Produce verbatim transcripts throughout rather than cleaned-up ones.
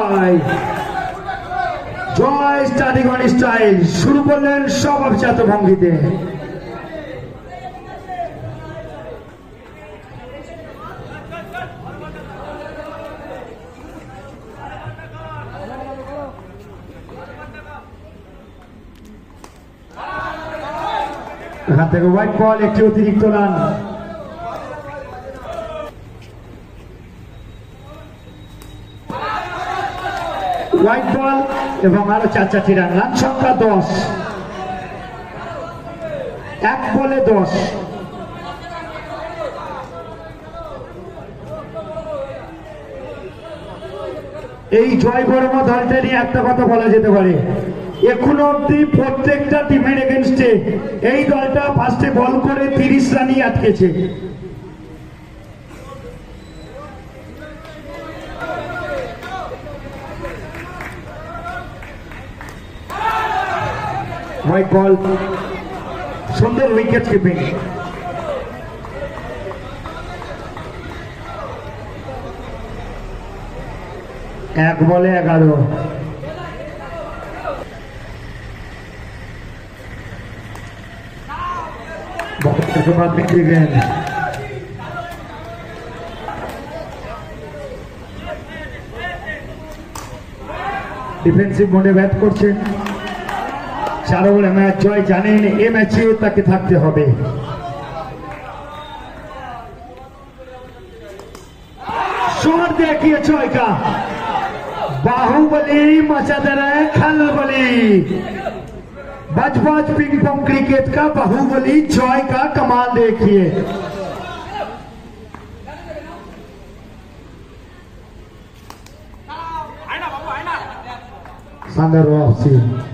Joy Joy starting on style শুরু করলেন স্বভাবজাত ভঙ্গিতে। এখান থেকে হোয়াইট বল, একটি অতিরিক্ত রান। হোয়াইট বল এবং আরো চার চারটি রান। রান সংখ্যা দশ, এক বলে দশ। এই জয় বর্মা দলটা নিয়ে একটা কথা বলা যেতে পারে, এখনো অব্দি প্রত্যেকটা টিমের এগেনস্টে এই দলটা ফার্স্টে বল করে তিরিশ রানই আটকেছে। হোয়াইট বল, সুন্দর উইকেট কিপিং। এক বলে এগারো। ডিফেন্সিভ মোডে ব্যাট করছেন। চার ওভারে ম্যাচ জয় জানেন এ ম্যাচে তাকে থাকতে হবে। शॉट देखिए जॉय का, बाहुबली मचा दे रहे हैं खलबली। बज बज पिंग पोंग क्रिकेट का बाहुबली जॉय का कमाल देखिए। शानदार वापसी।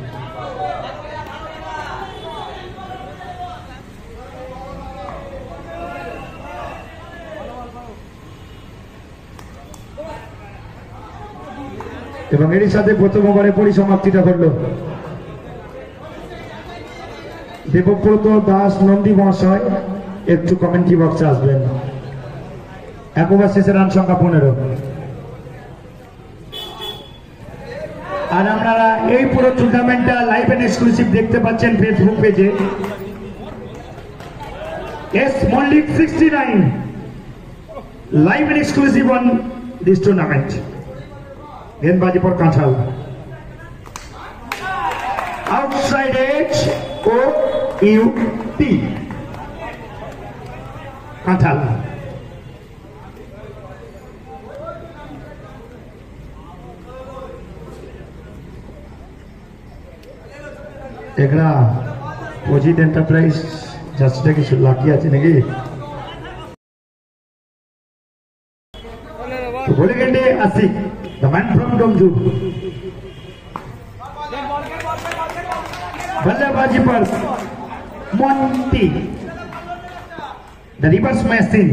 এবং এর সাথে প্রথম ওভারে পরিসমাপ্তিটা ঘটল। দেবব্রত দাস নন্দী মহাশয় একটু কমেন্ট্রি বক্সে আসবেন। এক ওভার শেষে রান সংখ্যা পনেরো। আর আপনারা এই পুরো টুর্নামেন্টটা লাইভ এন্ড এক্সক্লুসিভ দেখতে পাচ্ছেন ফেসবুক পেজে। S Mallick sixty nine live and exclusive on this tournament. गेंदबाजी पर कांठाल, outside edge O U T कांठाल। एकड़ा पोजिट एंटरप्राइज जास्टा किछु लाकी আছে নাকি? तो बोले गेंदे आसिक the man from Domju। बल्लेबाजी पर मोंटी, द रिवर्स मैसिन।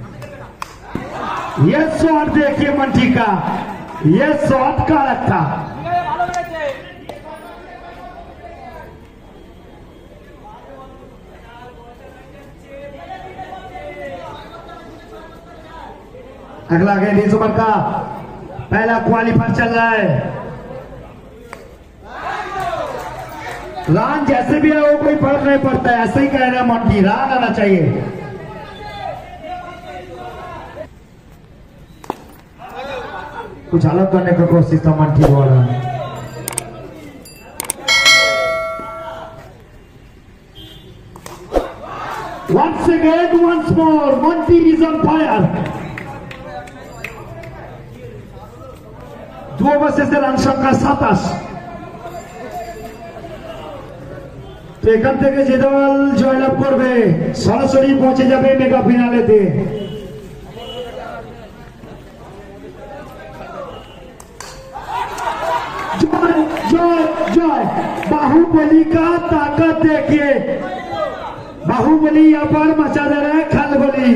ये शॉट देखिए मंटी का, ये शॉट का रखा। अगला गेंद इस ओवर का पहला क्वालिफायर चल रहा है। रान जैसे भी है वो कोई फर्क नहीं पड़ता है, ऐसे ही कह रहा है मंटी, रान आना चाहिए। कुछ अलग करने का कोशिश था मंटी वाला। Once again, once more, Monty is on fire। দু ওভার শেষে রান সংখ্যা সাতাশ। তো এখান থেকে যে দল জয়লাভ করবে সরাসরি পৌঁছে যাবে মেগা ফিনালেতে। জয় জয় জয়, बाहुबली का ताकत देखिए। बाहुबली यहाँ पर मचा दे रहा है खलबली।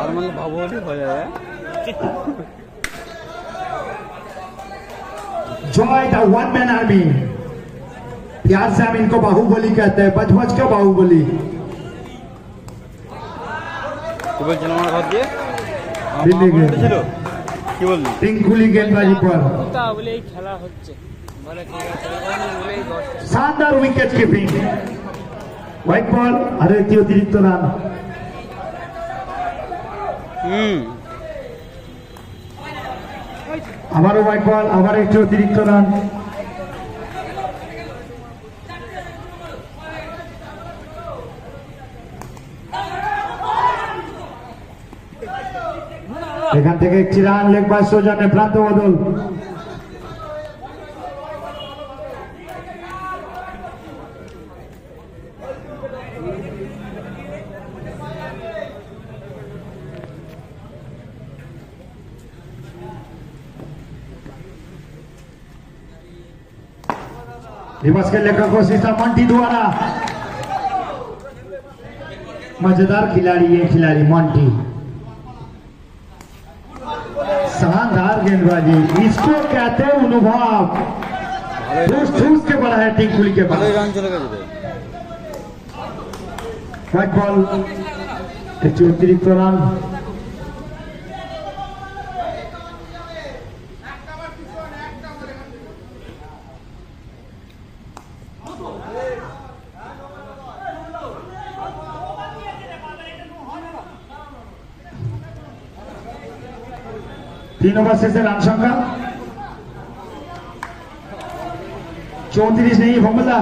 Joy the one man army, प्यार से हम इनको बाहुबली कहते हैं, बच बच का बाहुबली। কি বললি? টিঙ্কুলি গেন্দবাজি পর তা বলেই খেলা হচ্ছে বলে ঠিক আছে বলেই দশটা শানদার উইকেট কিপিং হোয়াইট বল আর একটি অতিরিক্ত রান হুম আবারও হোয়াইট বল আবার একটি অতিরিক্ত রান এখান থেকে একটি রান লেগ বাই সৌজন্যে প্রান্ত বদল दिवस के लेखक कोशिश मंटी द्वारा मजेदार खिलाड़ी ये खिलाड़ी मंटी शानदार गेंदबाजी इसको कहते हैं अनुभव ठूस ठूस के बड़ा है टिंकुली के बाद রান চলে গেছে व्हाइट बॉल একটি অতিরিক্ত রান तीन ओवर शेषे रान संख्या चौंतीस नहीं फॉर्मूला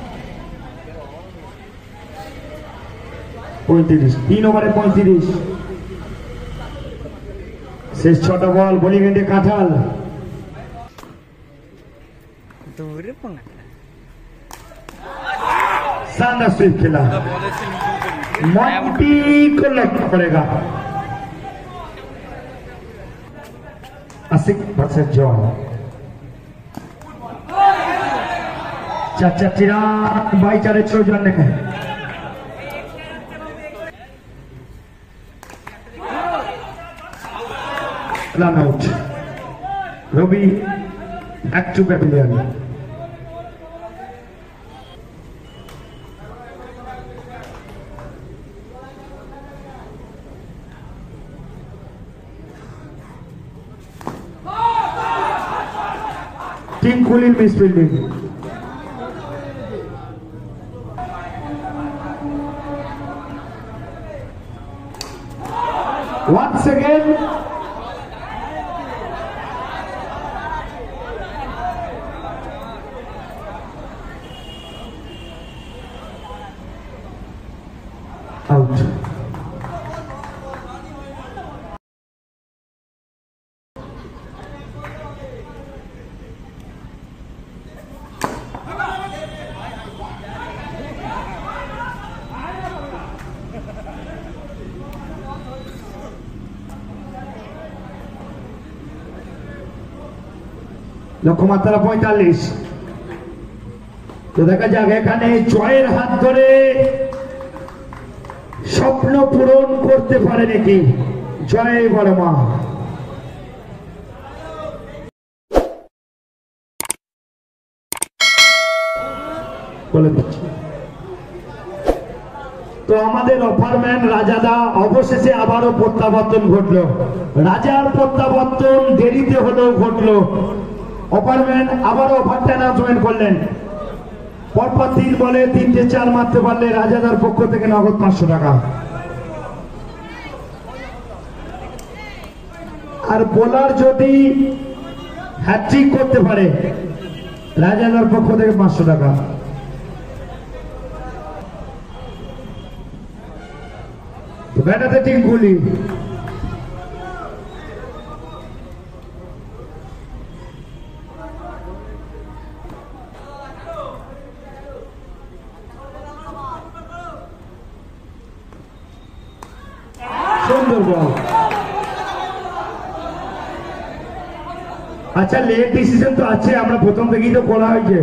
पैंतीस तीन ओवरे पैंतीस शेष छोटा बॉल बोलिंग एंडे काठाल शानदार स्वीप खेला मंटी को लक्ष्य पड़ेगा Asik versus John. Caca tirak baik cara John ni. Run out. Robbie back to pavilion. Tingkuli misfielding. Once again, out. লক্ষ্যমাত্রা পঁয়তাল্লিশ তো দেখা যাক এখানে জয়ের হাত ধরে স্বপ্ন পূরণ করতে পারে নাকি জয় বর্মা বলে দিচ্ছি তো আমাদের অফারম্যান রাজাদা অবশেষে আবারও প্রত্যাবর্তন ঘটলো রাজার প্রত্যাবর্তন দেরিতে হলেও ঘটলো অপারম্যান আবারও অফারটা অ্যানাউন্সমেন্ট করলেন পরপর তিন বলে তিনটে চার মারতে পারলে রাজাদার পক্ষ থেকে নগদ পাঁচশো টাকা আর বোলার যদি হ্যাট্রিক করতে পারে রাজাদার পক্ষ থেকে পাঁচশো টাকা ব্যাটাতে টিঙ্কুলি अच्छा लेट डिसीजन तो अच्छे আমরা প্রথম থেকেই তো বলা হয়েছে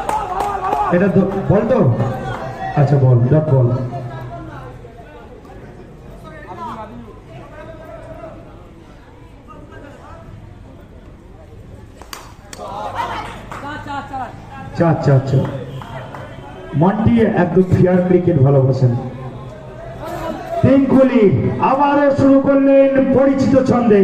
এটা তো বল তো अच्छा বল ডট বল আচ্ছা আচ্ছা আচ্ছা মন্টি একদম ফেয়ার ক্রিকেট ভালোবাসেন। তিনকুলি আবারও শুরু করলেন পরিচিত ছন্দে।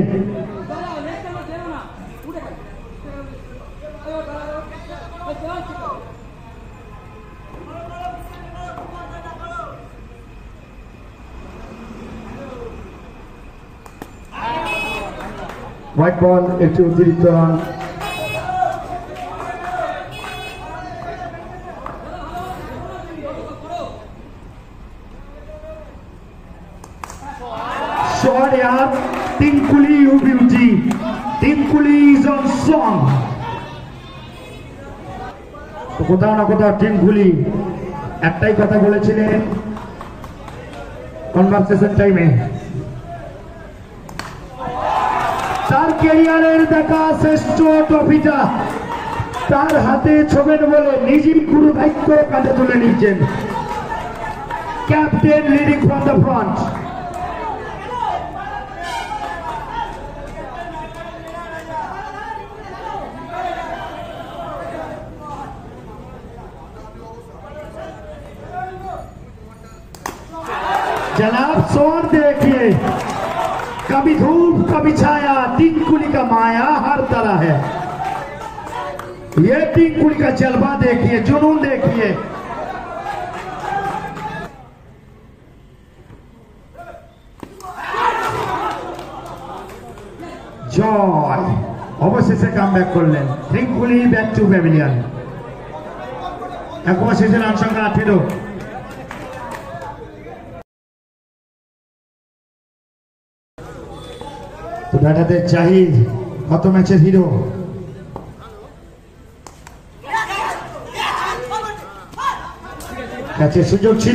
হোয়াইট বল, একটি অতিরিক্ত রান। Short यार, तिनकुली U beauty, तिनकुली is on song। তো কোথাও না কোথাও তিনকুলি একটাই কথা বলেছিলেন কনভারসেশন টাইমে, তার ক্যারিয়ারের দেখা শ্রেষ্ঠ ট্রফিটা তার হাতে ছোবেন বলে নিজের গুরু দায়িত্ব কাঁধে তুলে নিচ্ছেন captain leading from the front. जनाब शोर देखिए, कभी धूप कभी छाया, तिनकुली का माया हर तरह है। ये तिनकुली का जलवा देखिए, जुनून देखिए। জয় অবশেষে কামব্যাক করলেন তিনকুলি, ব্যাক টু প্যাভিলিয়ন। একবার শেষে রান সংখ্যা আঠেরো। ব্যাটাতে জাহিদ কত ম্যাচের হিরো, কাছে সুযোগ ছিল,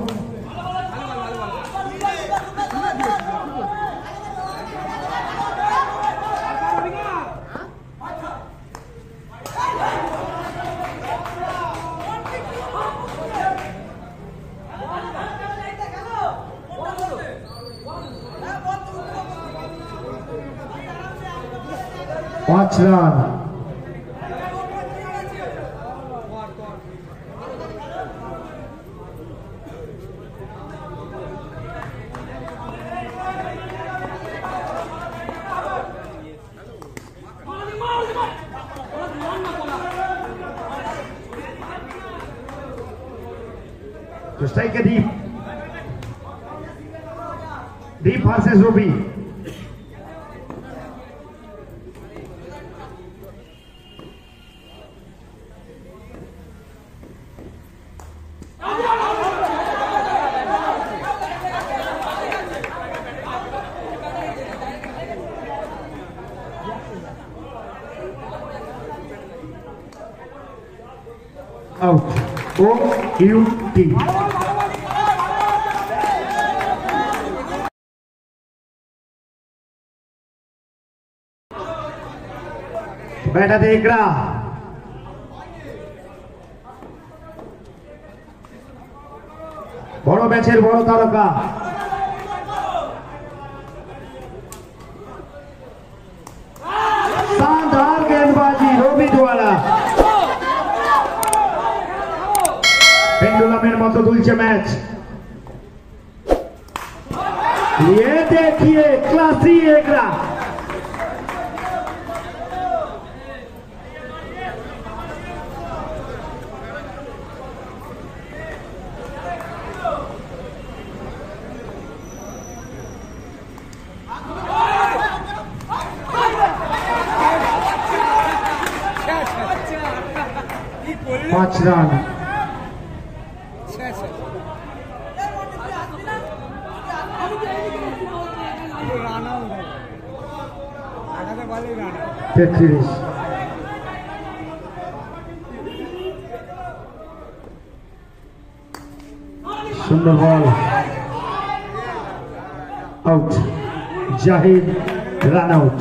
पांच रन। तो स्ट्राइक है Deep, Deep versus Ruby. Out. O U T. बैठा देख रहा बड़ो मैचेर बड़ो तारका शानदार गेंदबाजी रवि द्वारा पेंडुलमेर मतो दुलছে मैच। ये देखिए क्लासी एग्रा, पांच रन। तेत्रिश सुंदर ball, out. Zahid run out.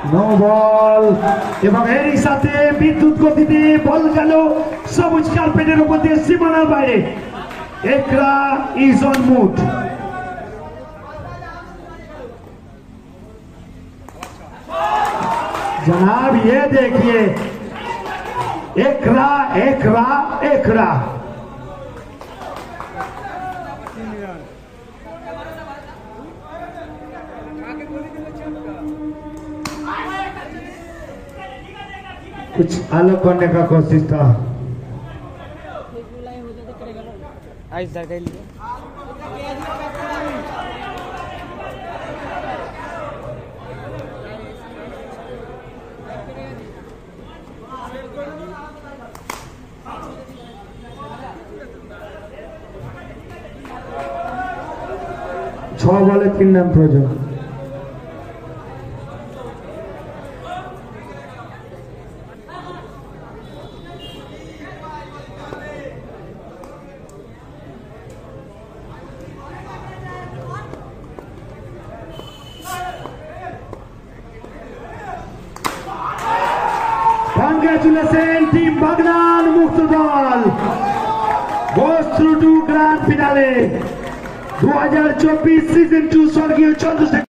No ball এবং এরই সাথে বিদ্যুৎ গতিতে বল গেল সবুজ কার্পেটের উপর দিয়ে সীমানার বাইরে। একরা ইজ অন মুড। जनाब ये देखिए एकरा एकरा एकरा कुछ अलग करने का कोशिश था। आइस दर लिए ছ বলে তিন রান প্রয়োজন। Congratulations team Bagnan Muktadal goes through to grand finale दो हज़ार चौबीस सीजन टू स्वर्गीय चंद्रशेखर।